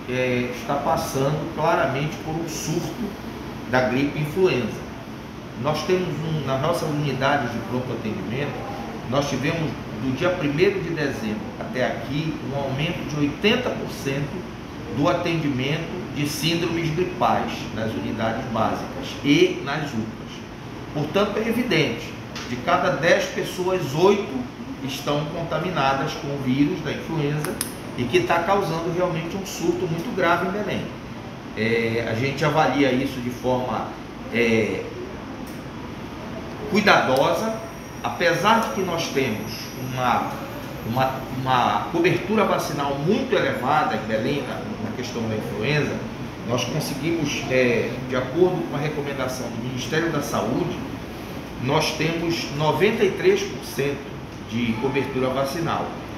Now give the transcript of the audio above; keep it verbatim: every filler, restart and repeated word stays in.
é, está passando claramente por um surto da gripe influenza. Nós temos, um, nas nossas unidades de pronto atendimento, nós tivemos do dia primeiro de dezembro até aqui um aumento de oitenta por cento do atendimento de síndromes gripais nas unidades básicas e nas U P As. Portanto, é evidente, de cada dez pessoas, oito estão contaminadas com o vírus da influenza e que está causando realmente um surto muito grave em Belém. É, a gente avalia isso de forma é, cuidadosa, apesar de que nós temos uma, uma, uma cobertura vacinal muito elevada em Belém na, na questão da influenza. Nós conseguimos, é, de acordo com a recomendação do Ministério da Saúde, nós temos noventa e três por cento de cobertura vacinal.